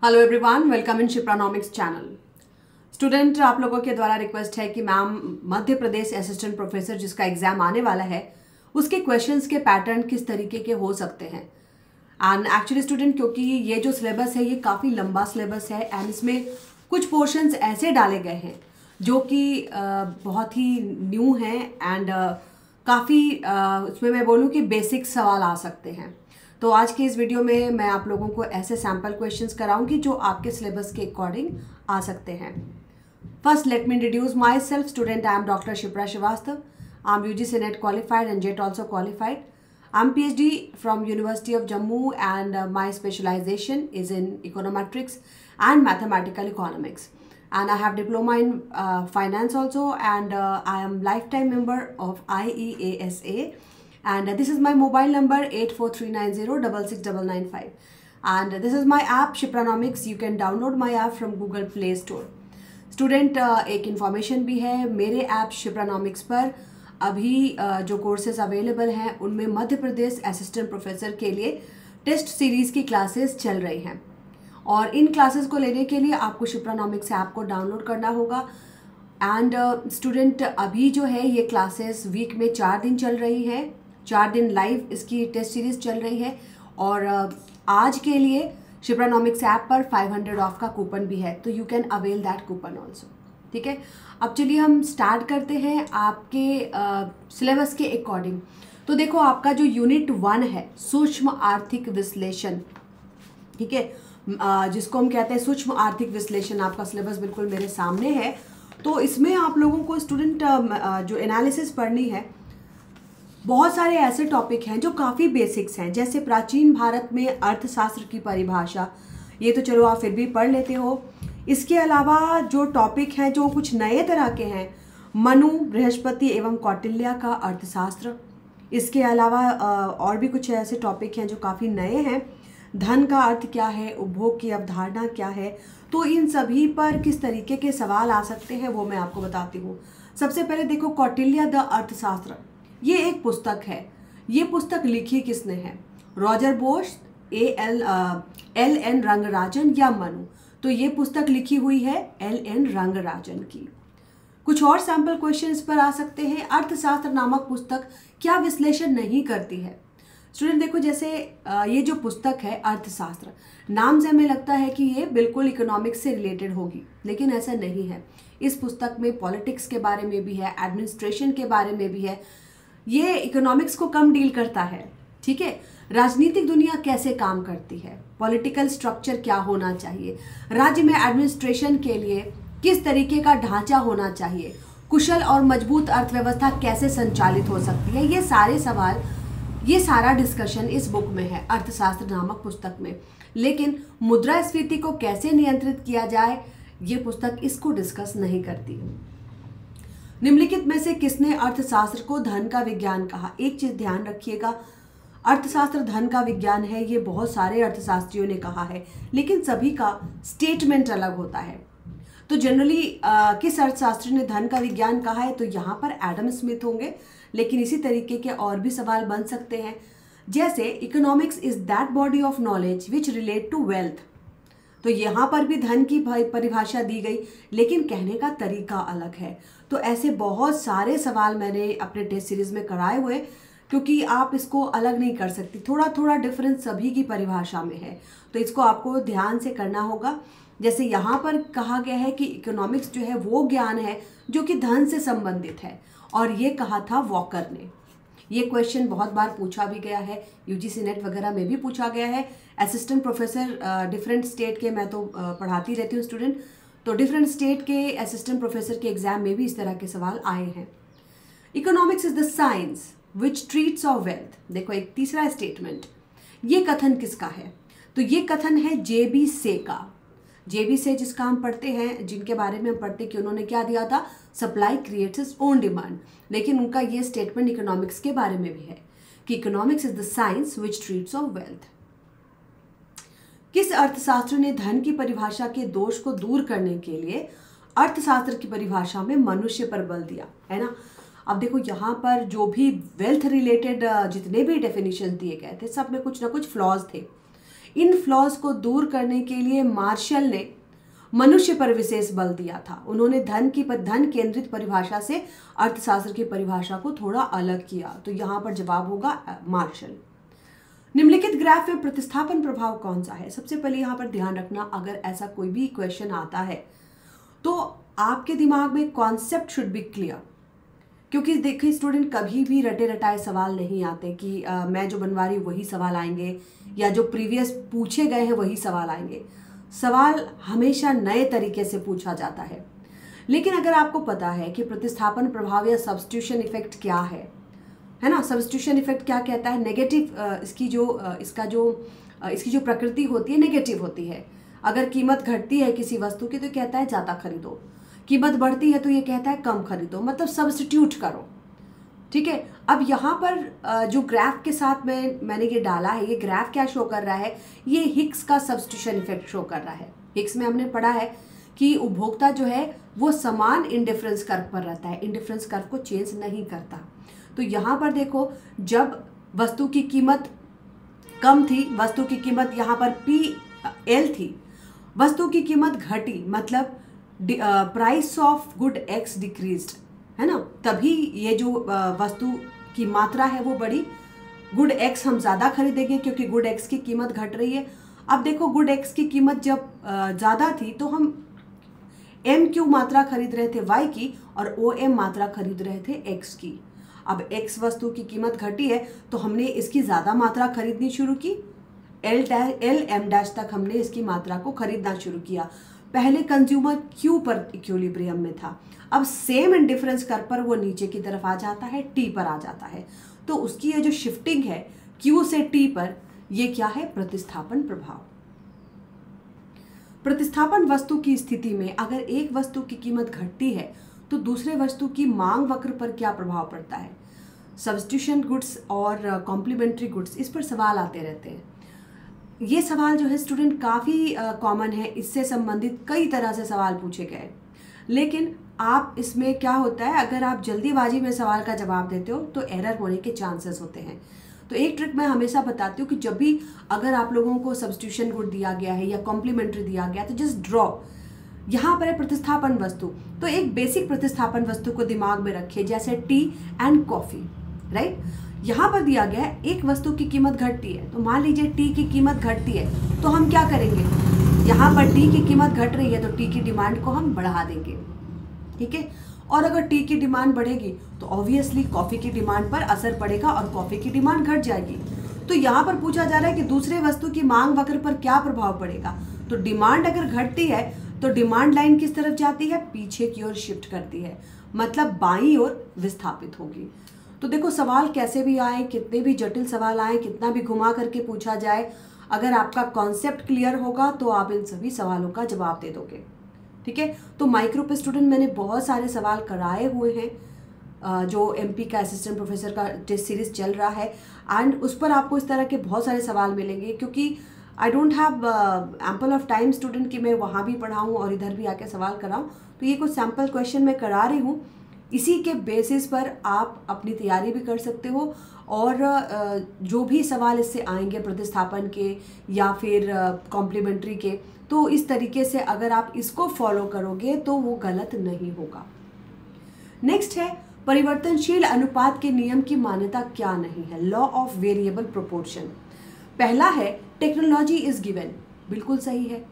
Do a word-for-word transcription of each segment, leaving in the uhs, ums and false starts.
Hello everyone, welcome in Shipranomics channel. Student, आप लोगों के द्वारा रिक्वेस्ट है कि ma'am Madhya Pradesh assistant professor जिसका एग्जाम आने वाला है उसके क्वेश्चंस के पैटर्न किस तरीके के हो सकते हैं। एंड एक्चुअली स्टूडेंट, क्योंकि ये जो सिलेबस है ये काफ़ी लंबा सिलेबस है एंड इसमें कुछ पोर्शंस ऐसे डाले गए हैं जो कि बहुत ही न्यू हैं एंड काफ़ी उसमें मैं बोलूँ कि बेसिक सवाल आ सकते हैं। तो आज की इस वीडियो में मैं आप लोगों को ऐसे सैम्पल क्वेश्चंस कराऊंगी जो आपके सिलेबस के अकॉर्डिंग आ सकते हैं। First, let me introduce myself. Student, I am doctor Shipra Srivastava. I am UGC NET qualified and JET also qualified. I am PhD from university of Jammu and my specialization is in econometrics and mathematical economics, and I have diploma in uh, finance also, and uh, I am lifetime member of I E A S A, and uh, this is my mobile number eight four three nine zero six six nine nine five, and uh, this is my app Shipranomics. You can download my app from Google Play Store. Student, uh, एक information भी है, मेरे app शिप्रानॉमिक्स पर अभी uh, जो courses available हैं उनमें मध्य Pradesh assistant professor के लिए टेस्ट सीरीज़ की क्लासेस चल रही हैं और इन क्लासेस को लेने के लिए आपको शिप्रानॉमिक्स ऐप को डाउनलोड करना होगा। एंड स्टूडेंट, uh, अभी जो है ये क्लासेस वीक में चार दिन चल रही है, चार दिन लाइव इसकी टेस्ट सीरीज चल रही है और uh, आज के लिए शिप्रानॉमिक्स ऐप पर फाइव हंड्रेड ऑफ का कूपन भी है, तो you can avail that coupon also. ठीक है, अब चलिए हम स्टार्ट करते हैं आपके सिलेबस uh, के अकॉर्डिंग। तो देखो, आपका जो यूनिट वन है सूक्ष्म आर्थिक विश्लेषण, ठीक है, जिसको हम कहते हैं सूक्ष्म आर्थिक विश्लेषण, आपका सिलेबस बिल्कुल मेरे सामने है। तो इसमें आप लोगों को स्टूडेंट जो एनालिसिस पढ़नी है, बहुत सारे ऐसे टॉपिक हैं जो काफ़ी बेसिक्स हैं, जैसे प्राचीन भारत में अर्थशास्त्र की परिभाषा, ये तो चलो आप फिर भी पढ़ लेते हो। इसके अलावा जो टॉपिक हैं जो कुछ नए तरह के हैं, मनु, बृहस्पति एवं कौटिल्य का अर्थशास्त्र। इसके अलावा और भी कुछ ऐसे टॉपिक हैं जो काफ़ी नए हैं। धन का अर्थ क्या है, उपभोग की अवधारणा क्या है, तो इन सभी पर किस तरीके के सवाल आ सकते हैं वो मैं आपको बताती हूँ। सबसे पहले देखो, कौटिल्य द अर्थशास्त्र, ये एक पुस्तक है। ये पुस्तक लिखी किसने है? Roger Bosch, A L L N Rangarajan या मनु। तो ये पुस्तक लिखी हुई है एल एन रंगराजन की। कुछ और सैम्पल क्वेश्चंस पर आ सकते हैं। अर्थशास्त्र नामक पुस्तक क्या विश्लेषण नहीं करती है? स्टूडेंट देखो, जैसे ये जो पुस्तक है अर्थशास्त्र, नाम से हमें लगता है कि ये बिल्कुल इकोनॉमिक्स से रिलेटेड होगी, लेकिन ऐसा नहीं है। इस पुस्तक में पॉलिटिक्स के बारे में भी है, एडमिनिस्ट्रेशन के बारे में भी है। ये इकोनॉमिक्स को कम डील करता है। ठीक है, राजनीतिक दुनिया कैसे काम करती है, पॉलिटिकल स्ट्रक्चर क्या होना चाहिए, राज्य में एडमिनिस्ट्रेशन के लिए किस तरीके का ढांचा होना चाहिए, कुशल और मजबूत अर्थव्यवस्था कैसे संचालित हो सकती है, ये सारे सवाल, ये सारा डिस्कशन इस बुक में है, अर्थशास्त्र नामक पुस्तक में। लेकिन मुद्रास्फीति को कैसे नियंत्रित किया जाए, ये पुस्तक इसको डिस्कस नहीं करती। निम्नलिखित में से किसने अर्थशास्त्र को धन का विज्ञान कहा? एक चीज ध्यान रखिएगा, अर्थशास्त्र धन का विज्ञान है, ये बहुत सारे अर्थशास्त्रियों ने कहा है, लेकिन सभी का स्टेटमेंट अलग होता है। तो जनरली किस अर्थशास्त्री ने धन का विज्ञान कहा है? तो यहाँ पर एडम स्मिथ होंगे, लेकिन इसी तरीके के और भी सवाल बन सकते हैं, जैसे economics is that body of knowledge which relate to wealth. तो यहाँ पर भी धन की परिभाषा दी गई, लेकिन कहने का तरीका अलग है। तो ऐसे बहुत सारे सवाल मैंने अपने टेस्ट सीरीज में कराए हुए, क्योंकि आप इसको अलग नहीं कर सकती, थोड़ा थोड़ा डिफरेंस सभी की परिभाषा में है, तो इसको आपको ध्यान से करना होगा। जैसे यहाँ पर कहा गया है कि इकोनॉमिक्स जो है वो ज्ञान है जो कि धन से संबंधित है, और ये कहा था वॉकर ने। ये क्वेश्चन बहुत बार पूछा भी गया है, यूजीसी नेट वगैरह में भी पूछा गया है। असिस्टेंट प्रोफेसर डिफरेंट स्टेट के, मैं तो uh, पढ़ाती रहती हूँ स्टूडेंट, तो डिफरेंट स्टेट के असिस्टेंट प्रोफेसर के एग्जाम में भी इस तरह के सवाल आए हैं। Economics is the science which treats of wealth. देखो, एक तीसरा स्टेटमेंट, ये कथन किसका है? तो ये कथन है जे बी से का। जे बी से जिसका हम पढ़ते हैं, जिनके बारे में हम पढ़ते हैं कि उन्होंने क्या दिया था, supply creates its own demand, लेकिन उनका ये स्टेटमेंट इकोनॉमिक्स के बारे में भी है कि economics is the science which treats of wealth. किस अर्थशास्त्र ने धन की परिभाषा के दोष को दूर करने के लिए अर्थशास्त्र की परिभाषा में मनुष्य पर बल दिया, है ना? अब देखो, यहाँ पर जो भी वेल्थ रिलेटेड जितने भी डेफिनेशन दिए गए थे, सब में कुछ ना कुछ फ्लॉज थे। इन फ्लॉज को दूर करने के लिए मार्शल ने मनुष्य पर विशेष बल दिया था। उन्होंने धन की धन केंद्रित परिभाषा से अर्थशास्त्र की परिभाषा को थोड़ा अलग किया। तो यहाँ पर जवाब होगा मार्शल। निम्नलिखित ग्राफ में प्रतिस्थापन प्रभाव कौन सा है? सबसे पहले यहाँ पर ध्यान रखना, अगर ऐसा कोई भी क्वेश्चन आता है तो आपके दिमाग में कॉन्सेप्ट शुड बी क्लियर, क्योंकि देखिए स्टूडेंट कभी भी रटे रटाए सवाल नहीं आते कि आ, मैं जो बनवा रही हूँ वही सवाल आएंगे या जो प्रीवियस पूछे गए हैं वही सवाल आएंगे। सवाल हमेशा नए तरीके से पूछा जाता है। लेकिन अगर आपको पता है कि प्रतिस्थापन प्रभाव या सब्स्टिट्यूशन इफेक्ट क्या है, है ना, सब्स्टिट्यूशन इफेक्ट क्या कहता है? नेगेटिव, इसकी जो इसका जो इसकी जो प्रकृति होती है नेगेटिव होती है। अगर कीमत घटती है किसी वस्तु की तो कहता है ज़्यादा खरीदो, कीमत बढ़ती है तो ये कहता है कम खरीदो, मतलब सब्स्टिट्यूट करो। ठीक है। अब यहाँ पर जो ग्राफ के साथ में मैंने ये डाला है, ये ग्राफ क्या शो कर रहा है? ये हिग्स का सब्स्टिट्यूशन इफेक्ट शो कर रहा है। हिग्स में हमने पढ़ा है कि उपभोक्ता जो है वो समान इंडिफरेंस कर्व पर रहता है, इंडिफरेंस कर्व को चेंज नहीं करता। तो यहाँ पर देखो, जब वस्तु की कीमत कम थी, वस्तु की कीमत यहाँ पर पी एल थी, वस्तु की कीमत घटी, मतलब price of good X decreased, है ना, तभी ये जो वस्तु की मात्रा है वो बढ़ी। गुड एक्स हम ज़्यादा खरीदेंगे क्योंकि गुड एक्स की कीमत घट रही है। अब देखो, गुड एक्स की कीमत जब ज़्यादा थी तो हम एम क्यू मात्रा खरीद रहे थे वाई की और ओ एम मात्रा खरीद रहे थे एक्स की। अब एक्स वस्तु की कीमत घटी है तो हमने इसकी ज़्यादा मात्रा खरीदनी शुरू की, L dash L M dash तक हमने इसकी मात्रा को खरीदना शुरू किया। पहले कंज्यूमर क्यू पर इक्विलिब्रियम में था, अब सेम इंडिफरेंस कर्व पर वो नीचे की तरफ आ जाता है, टी पर आ जाता है। तो उसकी ये जो शिफ्टिंग है क्यू से टी पर, ये क्या है? प्रतिस्थापन प्रभाव। प्रतिस्थापन वस्तु की स्थिति में अगर एक वस्तु की कीमत घटती है तो दूसरे वस्तु की मांग वक्र पर क्या प्रभाव पड़ता है? सब्स्टिट्यूशन गुड्स और कॉम्प्लीमेंट्री गुड्स, इस पर सवाल आते रहते हैं। ये सवाल जो है स्टूडेंट काफ़ी कॉमन है, इससे संबंधित कई तरह से सवाल पूछे गए। लेकिन आप इसमें क्या होता है, अगर आप जल्दीबाजी में सवाल का जवाब देते हो तो एरर होने के चांसेस होते हैं। तो एक ट्रिक मैं हमेशा बताती हूँ कि जब भी अगर आप लोगों को सब्स्टिट्यूशन गुड दिया गया है या कॉम्प्लीमेंट्री दिया गया तो जस्ट ड्रॉ, यहाँ पर है प्रतिस्थापन वस्तु, तो एक बेसिक प्रतिस्थापन वस्तु को दिमाग में रखिए, जैसे टी एंड कॉफ़ी, राइट। यहाँ पर दिया गया है एक वस्तु की कीमत घटती है, तो मान लीजिए टी की कीमत घटती है तो हम क्या करेंगे? यहाँ पर टी की कीमत घट रही है तो टी की डिमांड को हम बढ़ा देंगे, ठीक है। और अगर टी की डिमांड बढ़ेगी तो ऑब्वियसली कॉफ़ी की डिमांड पर असर पड़ेगा और कॉफ़ी की डिमांड घट जाएगी। तो यहाँ पर पूछा जा रहा है कि दूसरे वस्तु की मांग वक्र पर क्या प्रभाव पड़ेगा? तो डिमांड अगर घटती है तो डिमांड लाइन किस तरफ जाती है? पीछे की ओर शिफ्ट करती है, मतलब बाईं ओर विस्थापित होगी। तो देखो, सवाल कैसे भी आए, कितने भी जटिल सवाल आए, कितना भी घुमा करके पूछा जाए, अगर आपका कॉन्सेप्ट क्लियर होगा तो आप इन सभी सवालों का जवाब दे दोगे, ठीक है। तो माइक्रो पे स्टूडेंट मैंने बहुत सारे सवाल कराए हुए हैं, जो एमपी का असिस्टेंट प्रोफेसर का टेस्ट सीरीज चल रहा है, एंड उस पर आपको इस तरह के बहुत सारे सवाल मिलेंगे, क्योंकि I don't have ample of time student कि मैं वहाँ भी पढ़ाऊँ और इधर भी आके सवाल कराऊँ। तो ये कुछ सैम्पल क्वेश्चन मैं करा रही हूँ, इसी के बेसिस पर आप अपनी तैयारी भी कर सकते हो, और जो भी सवाल इससे आएंगे प्रतिस्थापन के या फिर कॉम्प्लीमेंट्री के, तो इस तरीके से अगर आप इसको फॉलो करोगे तो वो गलत नहीं होगा। नेक्स्ट है, परिवर्तनशील अनुपात के नियम की मान्यता क्या नहीं है? Law of variable proportion. पहला है टेक्नोलॉजी इज गिवन, बिल्कुल सही है।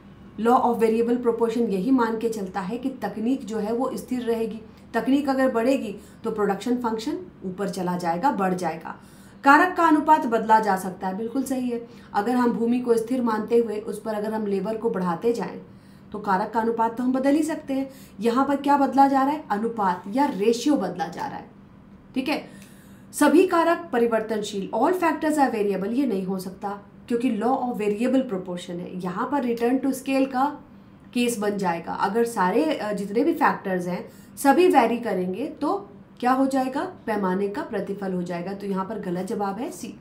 लॉ ऑफ वेरिएबल प्रोपोर्शन यही मान के चलता है कि तकनीक जो है वो स्थिर रहेगी, तकनीक अगर बढ़ेगी तो प्रोडक्शन फंक्शन ऊपर चला जाएगा, बढ़ जाएगा। कारक का अनुपात बदला जा सकता है, बिल्कुल सही है। अगर हम भूमि को स्थिर मानते हुए उस पर अगर हम लेबर को बढ़ाते जाएं तो कारक का अनुपात तो हम बदल ही सकते हैं। यहाँ पर क्या बदला जा रहा है? अनुपात या रेशियो बदला जा रहा है, ठीक है। सभी कारक परिवर्तनशील, ऑल फैक्टर्स आर वेरिएबल, ये नहीं हो सकता क्योंकि लॉ ऑफ वेरिएबल प्रोपोर्शन है। यहाँ पर रिटर्न टू स्केल का केस बन जाएगा। अगर सारे जितने भी फैक्टर्स हैं सभी वैरी करेंगे तो क्या हो जाएगा? पैमाने का प्रतिफल हो जाएगा। तो यहाँ पर गलत जवाब है सी।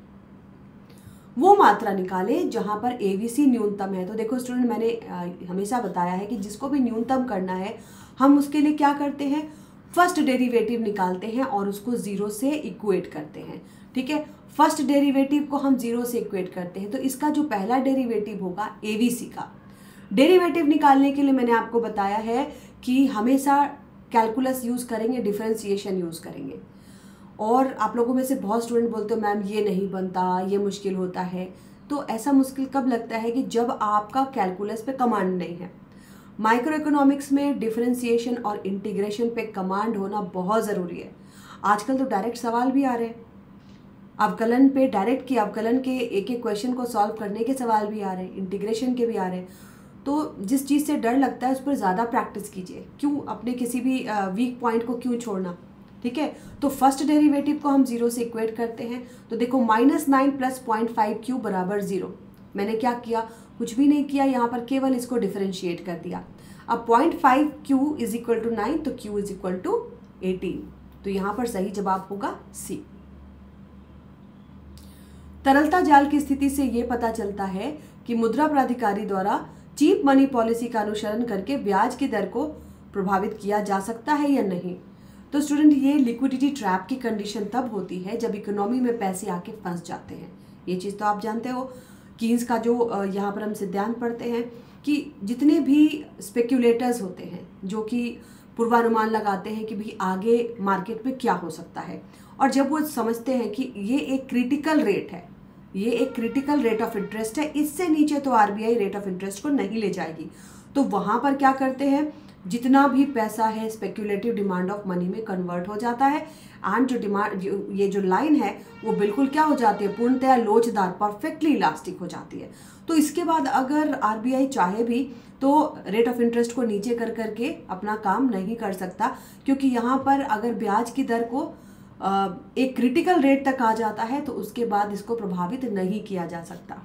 वो मात्रा निकाले जहाँ पर एवीसी न्यूनतम है। तो देखो स्टूडेंट, मैंने हमेशा बताया है कि जिसको भी न्यूनतम करना है हम उसके लिए क्या करते हैं? फर्स्ट डेरिवेटिव निकालते हैं और उसको ज़ीरो से इक्वेट करते हैं। ठीक है, फर्स्ट डेरिवेटिव को हम ज़ीरो से इक्वेट करते हैं, तो इसका जो पहला डेरिवेटिव होगा ए बी सी का। डेरिवेटिव निकालने के लिए मैंने आपको बताया है कि हमेशा कैलकुलस यूज़ करेंगे, डिफरेंशिएशन यूज़ करेंगे। और आप लोगों में से बहुत स्टूडेंट बोलते हो मैम ये नहीं बनता, ये मुश्किल होता है। तो ऐसा मुश्किल कब लगता है कि जब आपका कैलकुलस पे कमांड नहीं है। माइक्रो इकोनॉमिक्स में डिफरेंशिएशन और इंटीग्रेशन पे कमांड होना बहुत ज़रूरी है। आजकल तो डायरेक्ट सवाल भी आ रहे हैं, अवकलन पे डायरेक्ट की अवकलन के एक एक क्वेश्चन को सॉल्व करने के सवाल भी आ रहे हैं, इंटीग्रेशन के भी आ रहे हैं। तो जिस चीज़ से डर लगता है उस पर ज़्यादा प्रैक्टिस कीजिए। क्यों अपने किसी भी वीक पॉइंट को क्यों छोड़ना। ठीक है, तो फर्स्ट डेरिवेटिव को हम जीरो से इक्वेट करते हैं। तो देखो minus nine plus point five Q बराबर जीरो। मैंने क्या किया, कुछ भी नहीं किया, यहाँ पर केवल इसको डिफरेंशिएट कर दिया। अब point five Q is equal to nine, तो Q is equal to eighteen. तो यहाँ पर सही जवाब होगा सी। तरलता जाल की स्थिति से ये पता चलता है कि मुद्रा प्राधिकारी द्वारा चीप मनी पॉलिसी का अनुसरण करके ब्याज की दर को प्रभावित किया जा सकता है या नहीं। तो स्टूडेंट ये लिक्विडिटी ट्रैप की कंडीशन तब होती है जब इकोनॉमी में पैसे आके फंस जाते हैं। ये चीज़ तो आप जानते हो। कीन्स का जो यहाँ पर हम सिद्धांत पढ़ते हैं कि जितने भी स्पेक्यूलेटर्स होते हैं जो कि पूर्वानुमान लगाते हैं कि भाई आगे मार्केट में क्या हो सकता है, और जब वो समझते हैं कि ये एक क्रिटिकल रेट है, ये एक क्रिटिकल रेट ऑफ इंटरेस्ट है, इससे नीचे तो आरबीआई रेट ऑफ इंटरेस्ट को नहीं ले जाएगी, तो वहाँ पर क्या करते हैं, जितना भी पैसा है स्पेक्यूलेटिव डिमांड ऑफ मनी में कन्वर्ट हो जाता है। एंड जो डिमांड ये जो लाइन है वो बिल्कुल क्या हो जाती है, पूर्णतया लोचदार, परफेक्टली इलास्टिक हो जाती है। तो इसके बाद अगर आरबीआई चाहे भी तो रेट ऑफ इंटरेस्ट को नीचे कर करके अपना काम नहीं कर सकता, क्योंकि यहाँ पर अगर ब्याज की दर को एक क्रिटिकल रेट तक आ जाता है तो उसके बाद इसको प्रभावित नहीं किया जा सकता।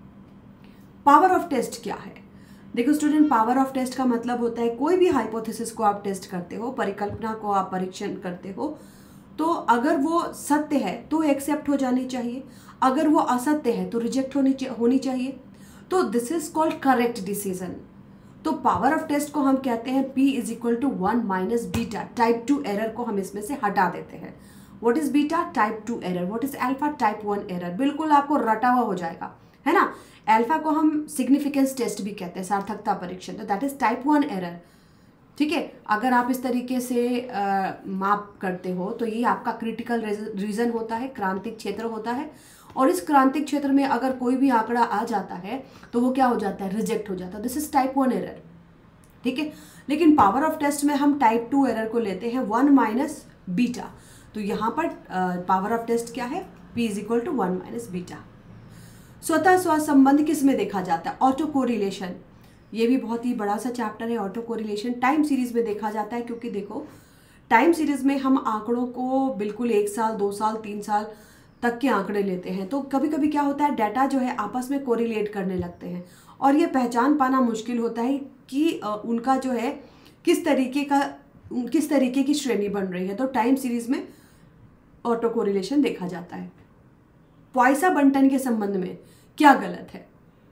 पावर ऑफ टेस्ट क्या है? देखो स्टूडेंट, पावर ऑफ टेस्ट का मतलब होता है कोई भी हाइपोथेसिस को आप टेस्ट करते हो, परिकल्पना को आप परीक्षण करते हो, तो अगर वो सत्य है तो एक्सेप्ट हो जानी चाहिए, अगर वो असत्य है तो रिजेक्ट होनी होनी चाहिए। तो this is called correct decision. तो पावर ऑफ टेस्ट को हम कहते हैं P is equal to one minus beta. Type two error को हम इसमें से हटा देते हैं। What is beta? Type two error. What is alpha? Type one error. बिल्कुल आपको रटा हुआ हो जाएगा, है ना। अल्फा को हम सिग्निफिकेंस टेस्ट भी कहते हैं, सार्थकता परीक्षण, तो that is type one error. ठीक है, अगर आप इस तरीके से आ, माप करते हो तो ये आपका क्रिटिकल रीजन होता है, क्रांतिक क्षेत्र होता है, और इस क्रांतिक क्षेत्र में अगर कोई भी आंकड़ा आ जाता है तो वो क्या हो जाता है, रिजेक्ट हो जाता है। This is type one error. ठीक है, लेकिन पावर ऑफ टेस्ट में हम टाइप टू एरर को लेते हैं वन माइनस बीटा। तो यहाँ पर पावर ऑफ टेस्ट क्या है? P is equal to one minus beta. स्वतः स्व संबंध किस में देखा जाता है? Auto correlation. ये भी बहुत ही बड़ा सा चैप्टर है। ऑटो कोरिलेशन टाइम सीरीज में देखा जाता है, क्योंकि देखो टाइम सीरीज में हम आंकड़ों को बिल्कुल एक साल, दो साल, तीन साल तक के आंकड़े लेते हैं। तो कभी कभी क्या होता है, डाटा जो है आपस में कोरिलेट करने लगते हैं और ये पहचान पाना मुश्किल होता है कि उनका जो है किस तरीके का किस तरीके की श्रेणी बन रही है। तो टाइम सीरीज में ऑटो कोरिलेशन देखा जाता है। पॉइसा बंटन के संबंध में क्या गलत है?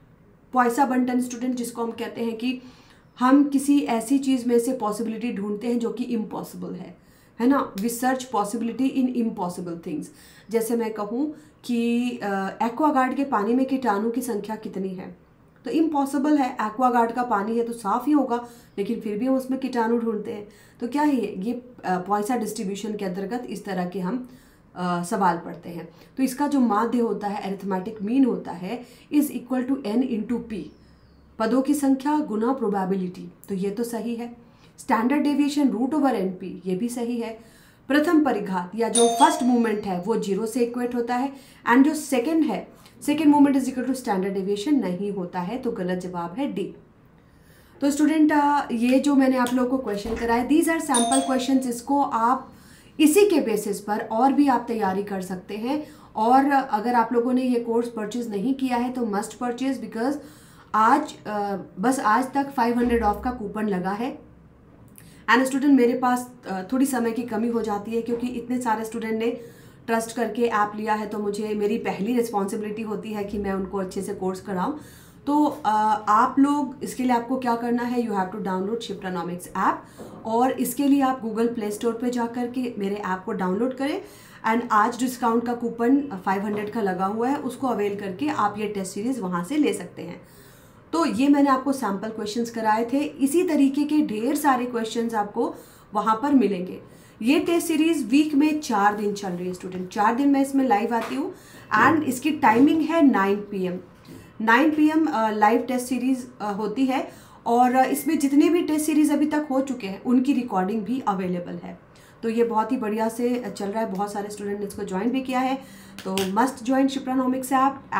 पॉइसा बंटन स्टूडेंट, जिसको हम कहते हैं कि हम किसी ऐसी चीज़ में से पॉसिबिलिटी ढूंढते हैं जो कि इम्पॉसिबल है, है ना। We search possibility in impossible things. जैसे मैं कहूँ कि एक्वागार्ड के पानी में कीटाणु की संख्या कितनी है, तो इम्पॉसिबल है। एक्वागार्ड का पानी है तो साफ ही होगा, लेकिन फिर भी हम उसमें कीटाणु ढूंढते हैं। तो क्या है ये पॉइसा डिस्ट्रीब्यूशन के अंतर्गत इस तरह के हम आ, सवाल पढ़ते हैं। तो इसका जो माध्य होता है, अरिथमेटिक मीन होता है, is equal to N into P, पदों की संख्या गुना प्रोबेबिलिटी। तो ये तो सही है। Standard deviation root over N P, ये भी सही है। प्रथम परिघात या जो फर्स्ट मूवमेंट है वो जीरो से इक्वेट होता है, एंड जो सेकेंड है, second movement is equal to standard deviation नहीं होता है। तो गलत जवाब है डी। तो स्टूडेंट ये जो मैंने आप लोगों को क्वेश्चन कराए, दीज आर सैम्पल क्वेश्चंस। इसको आप इसी के बेसिस पर और भी आप तैयारी कर सकते हैं। और अगर आप लोगों ने ये कोर्स परचेज नहीं किया है तो मस्ट परचेज, बिकॉज आज बस आज तक फाइव हंड्रेड ऑफ का कूपन लगा है। एंड स्टूडेंट, मेरे पास थोड़ी समय की कमी हो जाती है, क्योंकि इतने सारे स्टूडेंट ने ट्रस्ट करके ऐप लिया है, तो मुझे मेरी पहली रिस्पॉन्सिबिलिटी होती है कि मैं उनको अच्छे से कोर्स कराऊं। तो आ, आप लोग इसके लिए आपको क्या करना है, you have to download Shipranomics app, और इसके लिए आप गूगल प्ले स्टोर पे जा कर के मेरे ऐप को डाउनलोड करें एंड आज डिस्काउंट का कूपन फाइव हंड्रेड का लगा हुआ है, उसको अवेल करके आप ये टेस्ट सीरीज़ वहाँ से ले सकते हैं। तो ये मैंने आपको सैम्पल क्वेश्चंस कराए थे, इसी तरीके के ढेर सारे क्वेश्चंस आपको वहाँ पर मिलेंगे। ये टेस्ट सीरीज़ वीक में चार दिन चल रही है स्टूडेंट, चार दिन मैं इसमें लाइव आती हूँ एंड इसकी टाइमिंग है nine P M nine P M live test series होती है, और इसमें जितने भी टेस्ट सीरीज़ अभी तक हो चुके हैं उनकी रिकॉर्डिंग भी अवेलेबल है। तो ये बहुत ही बढ़िया से चल रहा है, बहुत सारे स्टूडेंट ने इसको ज्वाइन भी किया है, तो मस्ट ज्वाइन शिप्रानॉमिक्स ऐप।